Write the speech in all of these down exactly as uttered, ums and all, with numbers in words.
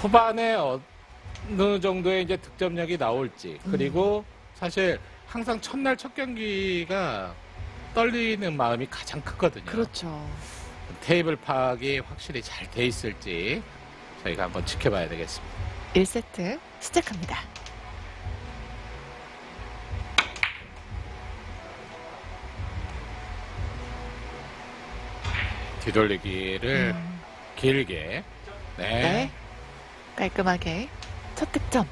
초반에 어느 정도의 이제 득점력이 나올지, 그리고 음. 사실 항상 첫날 첫 경기가 떨리는 마음이 가장 크거든요. 그렇죠. 테이블 파악이 확실히 잘 돼 있을지 저희가 한번 지켜봐야 되겠습니다. 일 세트 시작합니다. 뒤돌리기를 음. 길게. 네. 네. 깔끔하게 첫 득점.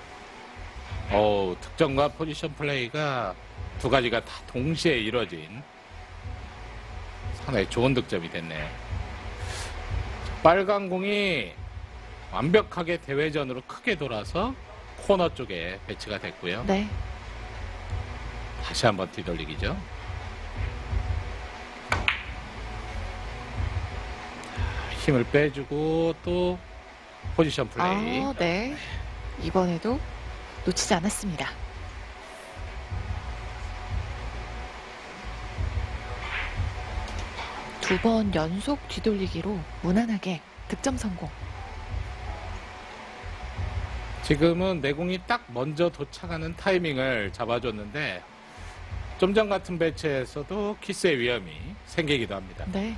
오, 득점과 포지션 플레이가 두 가지가 다 동시에 이루어진 상당히 좋은 득점이 됐네요. 빨간 공이 완벽하게 대회전으로 크게 돌아서 코너 쪽에 배치가 됐고요. 네. 다시 한번 뒤돌리기죠. 힘을 빼주고 또 포지션 플레이. 아, 네. 이번에도 놓치지 않았습니다. 두 번 연속 뒤돌리기로 무난하게 득점 성공. 지금은 내공이 딱 먼저 도착하는 타이밍을 잡아줬는데 좀 전 같은 배치에서도 키스의 위험이 생기기도 합니다. 네.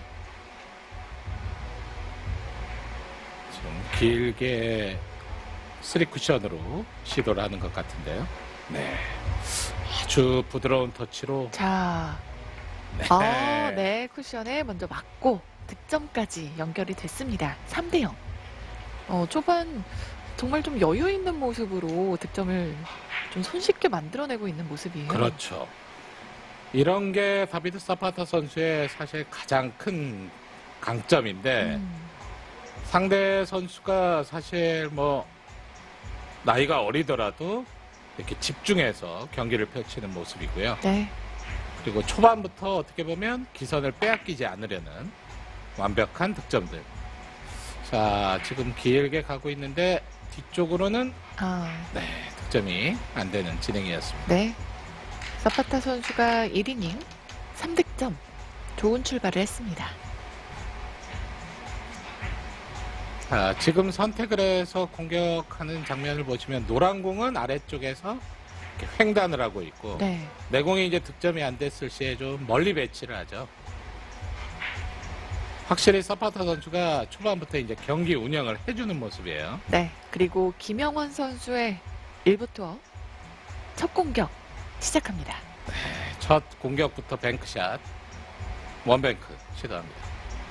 지금 길게 쓰리 쿠션으로 시도를 하는 것 같은데요. 네. 아주 부드러운 터치로. 자. 네. 아, 네. 쿠션에 먼저 맞고 득점까지 연결이 됐습니다. 삼 대 영. 어, 초반 정말 좀 여유 있는 모습으로 득점을 좀 손쉽게 만들어내고 있는 모습이에요. 그렇죠. 이런 게 다비드 사파타 선수의 사실 가장 큰 강점인데 음. 상대 선수가 사실 뭐 나이가 어리더라도 이렇게 집중해서 경기를 펼치는 모습이고요. 네. 그리고 초반부터 어떻게 보면 기선을 빼앗기지 않으려는 완벽한 득점들. 자, 지금 길게 가고 있는데 뒤쪽으로는 아. 네, 득점이 안 되는 진행이었습니다. 네. 사파타 선수가 일 이닝 삼 득점. 좋은 출발을 했습니다. 자, 지금 선택을 해서 공격하는 장면을 보시면 노란 공은 아래쪽에서 횡단을 하고 있고 네. 내공이 이제 득점이 안 됐을 시에 좀 멀리 배치를 하죠. 확실히 사파타 선수가 초반부터 이제 경기 운영을 해주는 모습이에요. 네. 그리고 김영원 선수의 일 부 투어 첫 공격 시작합니다. 네, 첫 공격부터 뱅크샷, 원뱅크 시도합니다.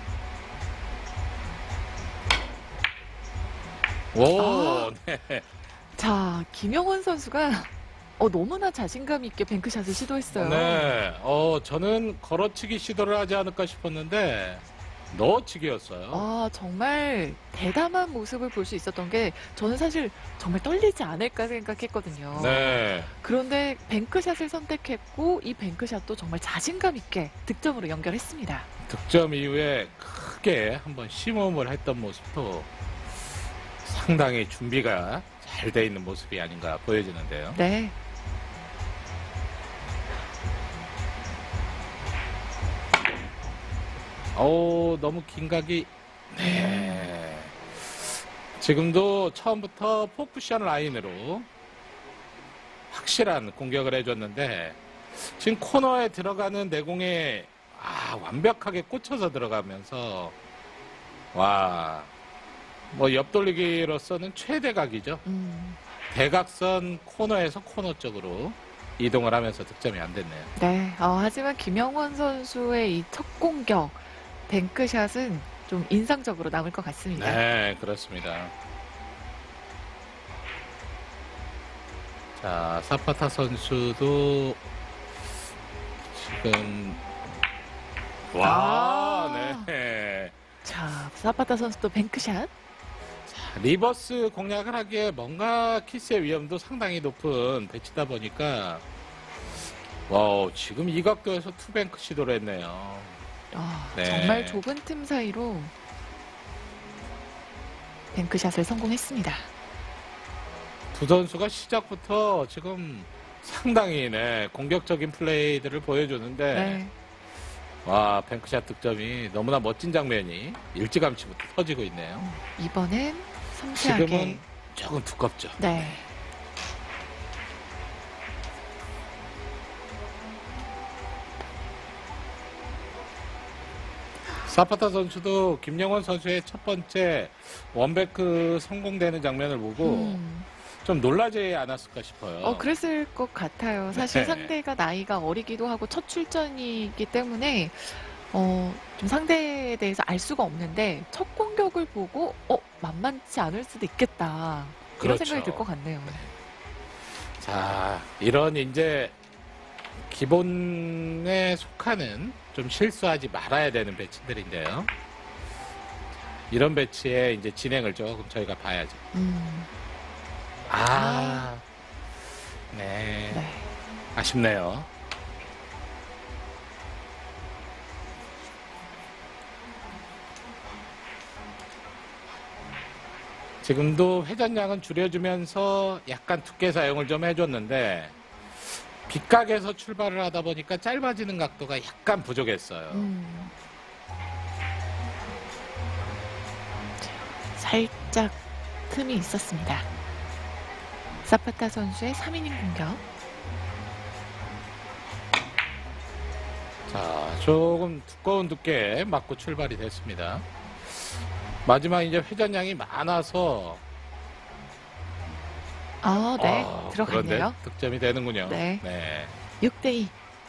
오, 아. 네. 자, 김영원 선수가 어, 너무나 자신감 있게 뱅크샷을 시도했어요. 네, 어, 저는 걸어치기 시도를 하지 않을까 싶었는데 넣어치기였어요. 아, 정말 대담한 모습을 볼 수 있었던 게 저는 사실 정말 떨리지 않을까 생각했거든요. 네. 그런데 뱅크샷을 선택했고 이 뱅크샷도 정말 자신감 있게 득점으로 연결했습니다. 득점 이후에 크게 한번 심호흡을 했던 모습도 상당히 준비가 잘 돼 있는 모습이 아닌가 보여지는데요. 네. 오, 너무 긴 각이. 네. 지금도 처음부터 포쿠션 라인으로 확실한 공격을 해줬는데 지금 코너에 들어가는 내공에 아, 완벽하게 꽂혀서 들어가면서 와, 뭐 옆돌리기로서는 최대각이죠. 음. 대각선 코너에서 코너 쪽으로 이동을 하면서 득점이 안 됐네요. 네. 어, 하지만 김영원 선수의 이 첫 공격 뱅크샷은 좀 인상적으로 남을 것 같습니다. 네, 그렇습니다. 자, 사파타 선수도 지금 와, 아. 네. 자, 사파타 선수도 뱅크샷. 자, 리버스 공략을 하기에 뭔가 키스의 위험도 상당히 높은 배치다 보니까 와우, 지금 이 각도에서 투뱅크 시도를 했네요. 아, 네. 정말 좁은 틈 사이로 뱅크샷을 성공했습니다. 두 선수가 시작부터 지금 상당히 네, 공격적인 플레이들을 보여주는데 네. 와, 뱅크샷 득점이 너무나 멋진 장면이 일찌감치부터 터지고 있네요. 이번엔 섬세하게. 지금은 조금 두껍죠. 네. 사파타 선수도 김영원 선수의 첫 번째 원베크 성공되는 장면을 보고 음. 좀 놀라지 않았을까 싶어요. 어, 그랬을 것 같아요. 사실 네. 상대가 나이가 어리기도 하고 첫 출전이기 때문에 어, 좀 상대에 대해서 알 수가 없는데 첫 공격을 보고 어, 만만치 않을 수도 있겠다. 이런 그렇죠. 생각이 들 것 같네요. 자, 이런 이제 기본에 속하는 좀 실수하지 말아야 되는 배치들인데요. 이런 배치의 이제 진행을 조금 저희가 봐야죠. 음, 아, 네. 네. 아쉽네요. 지금도 회전량은 줄여주면서 약간 두께 사용을 좀 해줬는데 빗각에서 출발을 하다 보니까 짧아지는 각도가 약간 부족했어요. 음. 살짝 틈이 있었습니다. 사파타 선수의 삼 이닝 공격. 자, 조금 두꺼운 두께 맞고 출발이 됐습니다. 마지막 이제 회전량이 많아서 아, 네. 아, 들어갔네요. 그런데 득점이 되는군요. 네. 네. 육 대 이.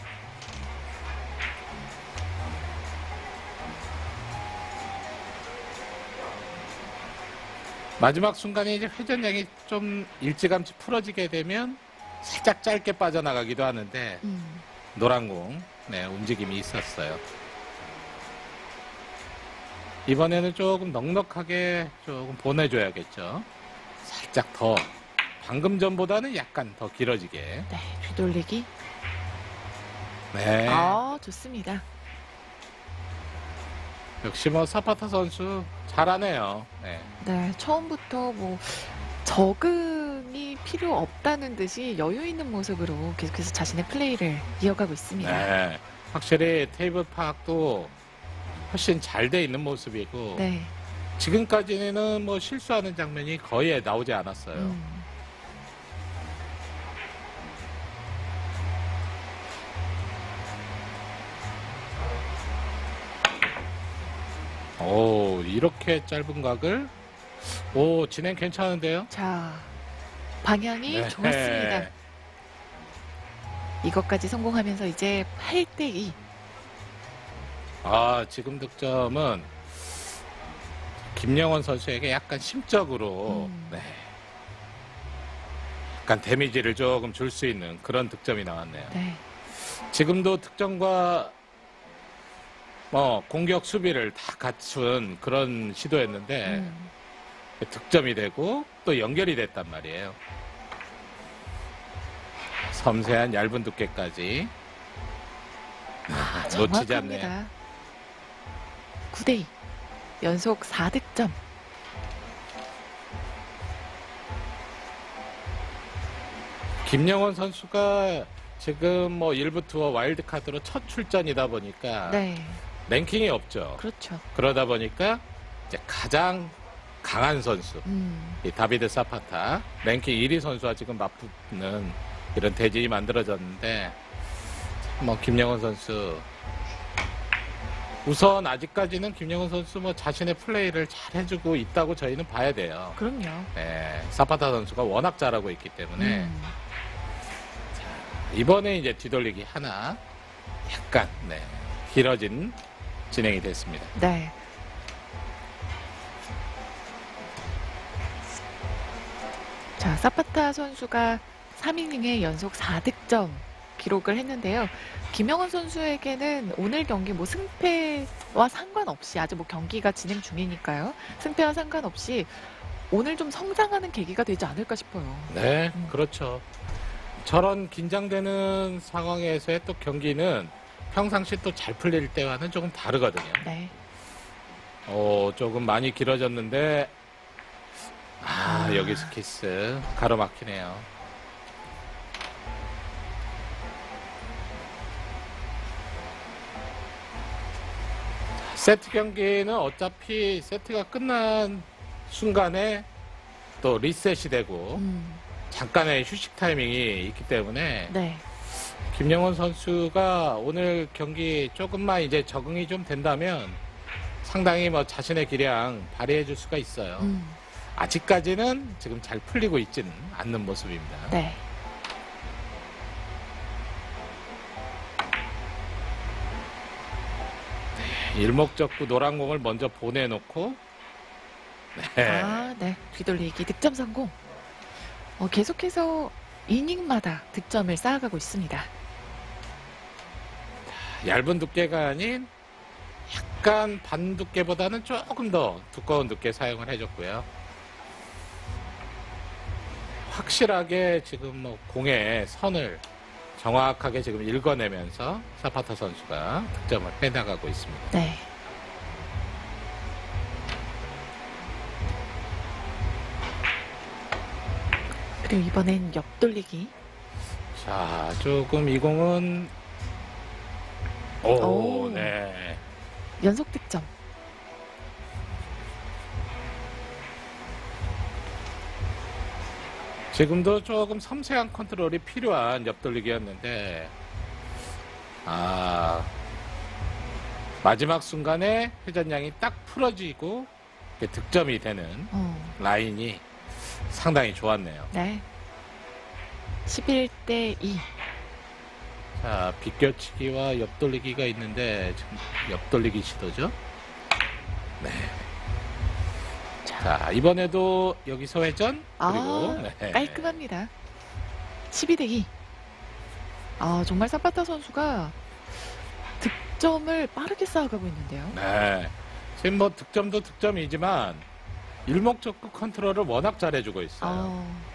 마지막 순간에 이제 회전량이 좀 일찌감치 풀어지게 되면 살짝 짧게 빠져나가기도 하는데 음. 노란 공, 네, 움직임이 있었어요. 이번에는 조금 넉넉하게 조금 보내줘야겠죠. 살짝 더, 방금 전보다는 약간 더 길어지게. 네. 뒤돌리기. 네. 아, 좋습니다. 역시 뭐 사파타 선수 잘하네요. 네. 네. 처음부터 뭐 적응이 필요 없다는 듯이 여유 있는 모습으로 계속해서 자신의 플레이를 이어가고 있습니다. 네. 확실히 테이블 파악도 훨씬 잘 돼 있는 모습이고 네. 지금까지는 뭐 실수하는 장면이 거의 나오지 않았어요. 음. 오, 이렇게 짧은 각을 오, 진행 괜찮은데요? 자, 방향이 네. 좋았습니다. 이것까지 성공하면서 이제 팔 대 이. 아, 지금 득점은 김영원 선수에게 약간 심적으로 음. 네. 약간 데미지를 조금 줄 수 있는 그런 득점이 나왔네요. 네. 지금도 득점과 뭐 공격 수비를 다 갖춘 그런 시도였는데 음. 득점이 되고 또 연결이 됐단 말이에요. 섬세한 얇은 두께까지 아, 놓치지 않네요. 정확합니다. 구 대 이. 연속 사 득점. 김영원 선수가 지금 뭐 일부 투어 와일드카드로 첫 출전이다 보니까 네. 랭킹이 없죠. 그렇죠. 그러다 보니까 이제 가장 강한 선수, 음. 이 다비드 사파타 랭킹 일 위 선수와 지금 맞붙는 이런 대진이 만들어졌는데 뭐 김영원 선수 우선 아직까지는 김영원 선수 뭐 자신의 플레이를 잘 해주고 있다고 저희는 봐야 돼요. 그럼요. 네, 사파타 선수가 워낙 잘하고 있기 때문에 음. 이번에 이제 뒤돌리기 하나 약간 네, 길어진 진행이 됐습니다. 네. 자, 사파타 선수가 삼 이닝에 연속 사 득점 기록을 했는데요. 김영원 선수에게는 오늘 경기 뭐 승패와 상관없이 아직 뭐 경기가 진행 중이니까요. 승패와 상관없이 오늘 좀 성장하는 계기가 되지 않을까 싶어요. 네, 음. 그렇죠. 저런 긴장되는 상황에서의 또 경기는 평상시 또 잘 풀릴 때와는 조금 다르거든요. 네. 어, 조금 많이 길어졌는데 아, 아. 여기서 키스 가로막히네요. 세트 경기는 어차피 세트가 끝난 순간에 또 리셋이 되고 음, 잠깐의 휴식 타이밍이 있기 때문에 네. 김영원 선수가 오늘 경기 조금만 이제 적응이 좀 된다면 상당히 뭐 자신의 기량 발휘해 줄 수가 있어요. 음, 아직까지는 지금 잘 풀리고 있지는 않는 모습입니다. 네. 일목적구 노란 공을 먼저 보내놓고 네. 아, 네. 뒤돌리기 득점 성공. 어, 계속해서 이닝마다 득점을 쌓아가고 있습니다. 얇은 두께가 아닌 약간 반 두께보다는 조금 더 두꺼운 두께 사용을 해줬고요. 확실하게 지금 뭐 공의 선을 정확하게 지금 읽어내면서 사파타 선수가 득점을 해나가고 있습니다. 네. 그리고 이번엔 옆돌리기. 자, 조금 이 공은 오, 오. 네. 연속 득점. 지금도 조금 섬세한 컨트롤이 필요한 옆돌리기였는데, 아, 마지막 순간에 회전량이 딱 풀어지고 이렇게 득점이 되는 어, 라인이 상당히 좋았네요. 네. 십일 대 이. 자, 비껴치기와 옆돌리기가 있는데, 지금 옆돌리기 시도죠? 네. 자, 이번에도 여기서 회전, 그리고, 아, 네. 깔끔합니다. 십이 대 이. 아, 정말 사파타 선수가 득점을 빠르게 쌓아가고 있는데요. 네. 지금 뭐 득점도 득점이지만, 일목적구 컨트롤을 워낙 잘해주고 있어요. 아,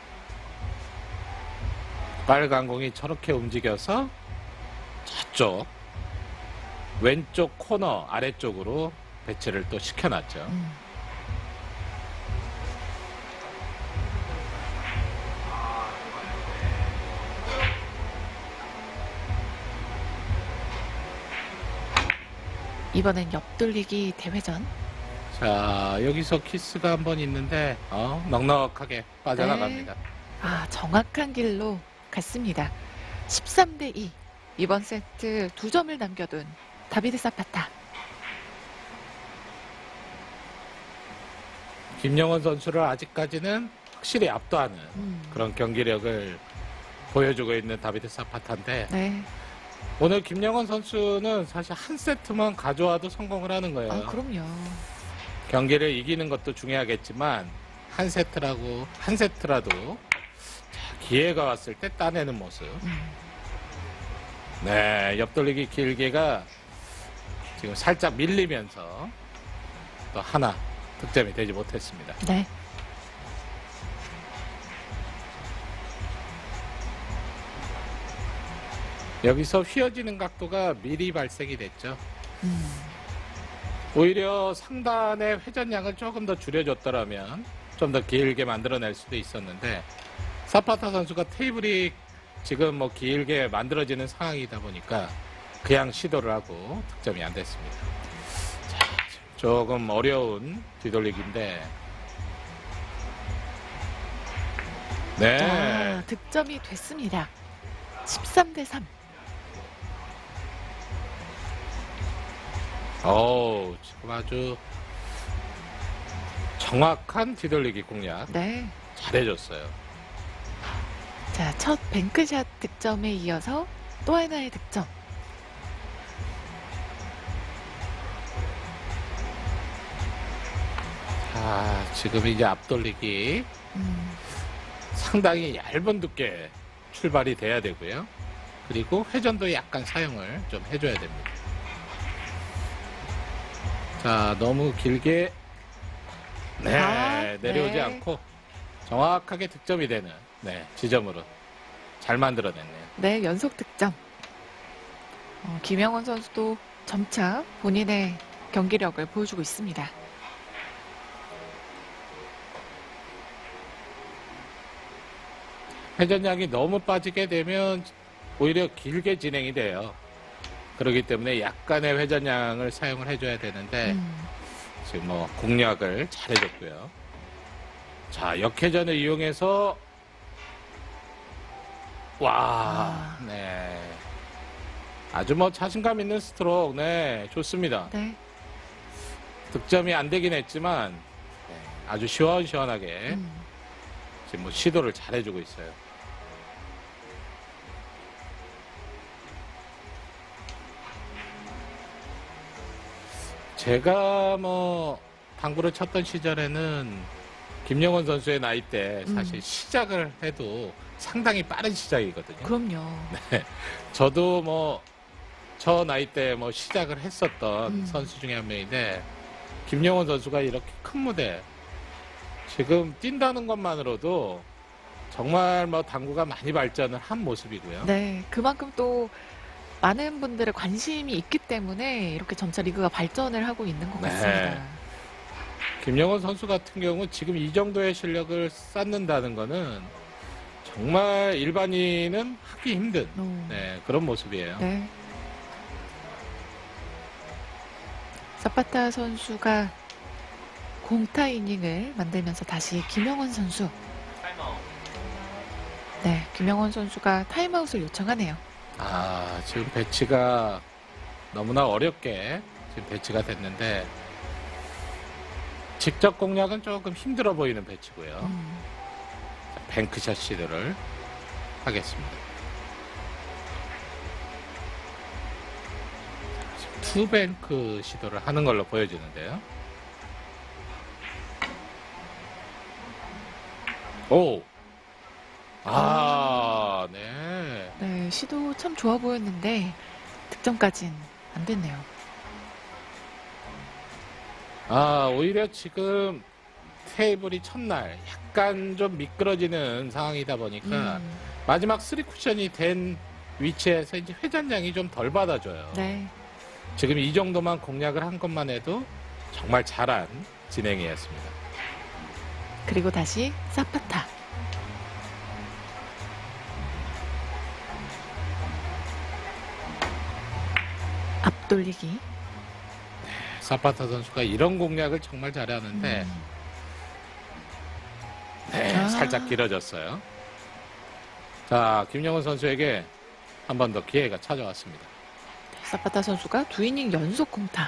빨간 공이 저렇게 움직여서 저쪽 왼쪽 코너 아래쪽으로 배치를 또 시켜놨죠. 음. 이번엔 옆돌리기 대회전. 자, 여기서 키스가 한 번 있는데 어, 넉넉하게 빠져나갑니다. 아, 정확한 길로 갔습니다. 십삼 대 이. 이번 세트 두 점을 남겨둔 다비드 사파타. 김영원 선수를 아직까지는 확실히 압도하는 음. 그런 경기력을 보여주고 있는 다비드 사파타인데 네. 오늘 김영원 선수는 사실 한 세트만 가져와도 성공을 하는 거예요. 아, 그럼요. 경기를 이기는 것도 중요하겠지만 한 세트라고 한 세트라도 자, 기회가 왔을 때 따내는 모습. 음. 네, 옆돌리기 길게가 지금 살짝 밀리면서 또 하나 득점이 되지 못했습니다. 네. 여기서 휘어지는 각도가 미리 발생이 됐죠. 음. 오히려 상단의 회전량을 조금 더 줄여줬더라면 좀 더 길게 만들어낼 수도 있었는데 사파타 선수가 테이블이 지금 뭐 길게 만들어지는 상황이다 보니까 그냥 시도를 하고 득점이 안 됐습니다. 자, 조금 어려운 뒤돌리기인데 네. 아, 득점이 됐습니다. 십삼 대 삼. 어우, 지금 아주 정확한 뒤돌리기 공략 네. 잘해줬어요. 자, 첫 뱅크샷 득점에 이어서 또 하나의 득점. 자, 지금 이제 앞돌리기 음. 상당히 얇은 두께 출발이 돼야 되고요. 그리고 회전도 약간 사용을 좀 해줘야 됩니다. 자, 너무 길게 네, 아, 내려오지 네. 않고 정확하게 득점이 되는 네, 지점으로 잘 만들어냈네요. 네, 연속 득점. 어, 김영원 선수도 점차 본인의 경기력을 보여주고 있습니다. 회전량이 너무 빠지게 되면 오히려 길게 진행이 돼요. 그렇기 때문에 약간의 회전량을 사용을 해줘야 되는데 음. 지금 뭐 공략을 잘해줬고요. 자, 역회전을 이용해서 와, 아. 네. 아주 뭐 자신감 있는 스트로크, 네, 좋습니다. 네. 득점이 안 되긴 했지만 네, 아주 시원시원하게 음. 지금 뭐 시도를 잘 해주고 있어요. 제가 뭐 당구를 쳤던 시절에는 김영원 선수의 나이 때 사실 음. 시작을 해도 상당히 빠른 시작이거든요. 그럼요. 저도 뭐 저 나이 때 뭐 시작을 했었던 음. 선수 중에 한 명인데 김영원 선수가 이렇게 큰 무대 지금 뛴다는 것만으로도 정말 뭐 당구가 많이 발전을 한 모습이고요. 네. 그만큼 또 많은 분들의 관심이 있기 때문에 이렇게 점차 리그가 발전을 하고 있는 것 네. 같습니다. 김영원 선수 같은 경우 지금 이 정도의 실력을 쌓는다는 거는 정말 일반인은 하기 힘든 오. 네, 그런 모습이에요. 네. 사파타 선수가 공타 이닝을 만들면서 다시 김영원 선수. 네, 김영원 선수가 타임아웃을 요청하네요. 아, 지금 배치가 너무나 어렵게 지금 배치가 됐는데 직접 공략은 조금 힘들어 보이는 배치고요. 음. 뱅크샷 시도를 하겠습니다. 지금 투뱅크 시도를 하는 걸로 보여지는데요. 오! 아, 네. 네, 시도 참 좋아 보였는데 득점까진 안 됐네요. 아, 오히려 지금 테이블이 첫날 약간 좀 미끄러지는 상황이다 보니까 음. 마지막 쓰리 쿠션이 된 위치에서 이제 회전량이 좀 덜 받아줘요. 네. 지금 이 정도만 공략을 한 것만 해도 정말 잘한 진행이었습니다. 그리고 다시 사파타. 앞돌리기. 사파타 선수가 이런 공략을 정말 잘하는데 음. 네, 아. 살짝 길어졌어요. 자, 김영원 선수에게 한 번 더 기회가 찾아왔습니다. 사파타 선수가 두 이닝 연속 공타.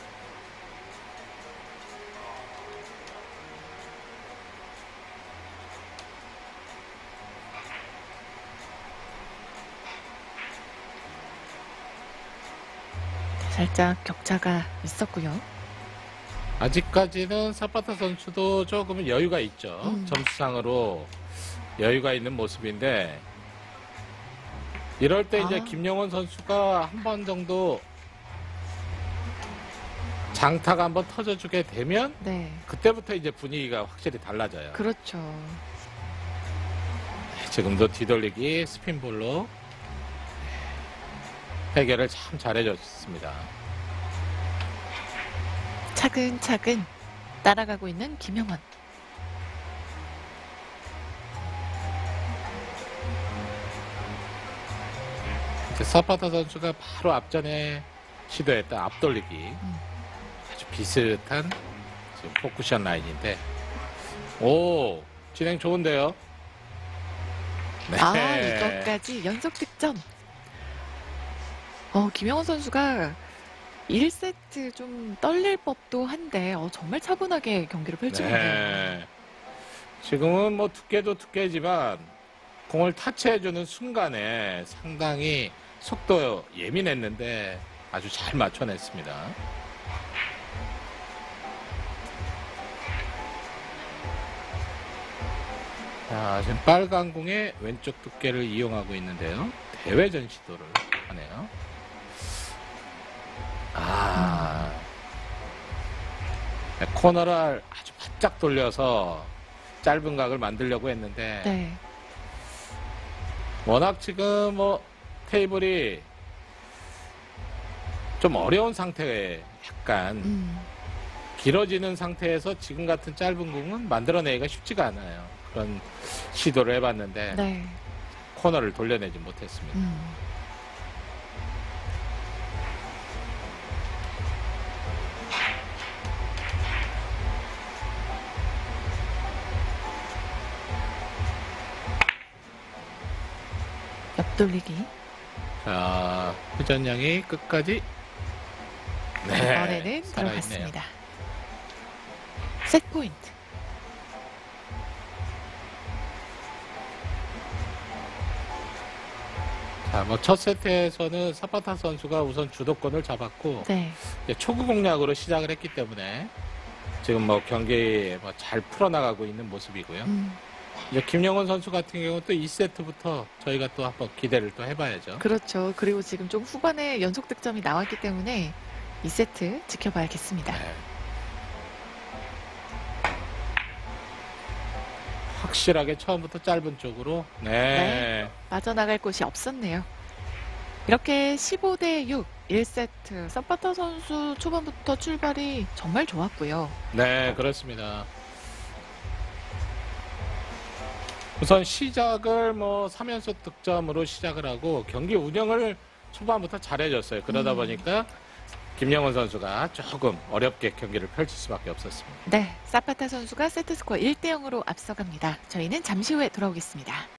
살짝 격차가 있었고요. 아직까지는 사파타 선수도 조금 여유가 있죠. 음. 점수상으로 여유가 있는 모습인데 이럴 때 이제 아. 김영원 선수가 한 번 정도 장타가 한번 터져주게 되면 네, 그때부터 이제 분위기가 확실히 달라져요. 그렇죠. 지금도 뒤돌리기 스핀볼로 해결을 참 잘해줬습니다. 차근차근 따라가고 있는 김영원. 이제 사파타 선수가 바로 앞전에 시도했던 앞돌리기 아주 비슷한 지금 포쿠션 라인인데 오 진행 좋은데요. 네. 아, 이것까지 연속 득점. 어, 김영원 선수가 일 세트 좀 떨릴 법도 한데 어, 정말 차분하게 경기를 펼치고 있네요. 네. 지금은 뭐 두께도 두께지만 공을 타치해주는 순간에 상당히 속도 예민했는데 아주 잘 맞춰냈습니다. 자, 지금 빨간 공의 왼쪽 두께를 이용하고 있는데요. 대회전 시도를 하네요. 아, 네, 코너를 아주 바짝 돌려서 짧은 각을 만들려고 했는데 네. 워낙 지금 뭐 테이블이 좀 어려운 상태에 약간 음, 길어지는 상태에서 지금 같은 짧은 공은 만들어내기가 쉽지가 않아요. 그런 시도를 해봤는데 네. 코너를 돌려내지 못했습니다. 음. 앞돌리기. 자, 회전량이 끝까지 네, 이번에는 살아있네요. 들어갔습니다. 셋 포인트. 자, 뭐 첫 세트에서는 사파타 선수가 우선 주도권을 잡았고 네. 이제 초구 공략으로 시작을 했기 때문에 지금 뭐 경기 뭐 잘 풀어나가고 있는 모습이고요. 음, 이제 김영원 선수 같은 경우는 또 이 세트부터 저희가 또 한번 기대를 또 해봐야죠. 그렇죠. 그리고 지금 좀 후반에 연속 득점이 나왔기 때문에 이 세트 지켜봐야겠습니다. 네. 확실하게 처음부터 짧은 쪽으로 네. 네. 빠져나갈 곳이 없었네요. 이렇게 십오 대 육, 일 세트. 사파타 선수 초반부터 출발이 정말 좋았고요. 네, 그렇습니다. 우선 시작을 뭐 삼 연속 득점으로 시작을 하고 경기 운영을 초반부터 잘해줬어요. 그러다 음. 보니까 김영원 선수가 조금 어렵게 경기를 펼칠 수밖에 없었습니다. 네, 사파타 선수가 세트 스코어 일 대 영으로 앞서갑니다. 저희는 잠시 후에 돌아오겠습니다.